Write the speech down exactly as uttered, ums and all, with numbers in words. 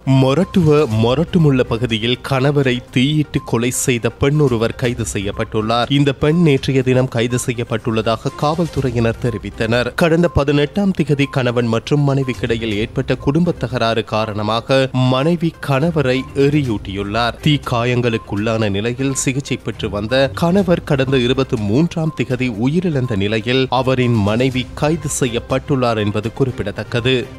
மொரட்டுவ மொரட்டுமுள்ள பகுதியில் கணவரை தீயிட்டு கொலை செய்த பெண் ஒருவர் கைது செய்யப்பட்டுள்ளார். இந்த பெண் நேற்றைய தினம் கைது செய்யப்பட்டுள்ளதாக காவல்துறையினர் தெரிவித்தனர். கடந்த பதினெட்டாம் திகதி கணவன் மற்றும் மனைவிக்கிடையில் ஏற்பட்ட குடும்ப தகராறு காரணமாக மனைவி கணவரை எரியூட்டியுள்ளார். தீ காயங்களுக்குள்ளான நிலையில் சிகிச்சை பெற்று வந்த கணவர் கடந்த இருபத்தி மூன்றாம் திகதி உயிரிழந்த நிலையில் அவரின் மனைவி கைது செய்யப்பட்டுள்ளார் என்பது குறிப்பிடத்தக்கது.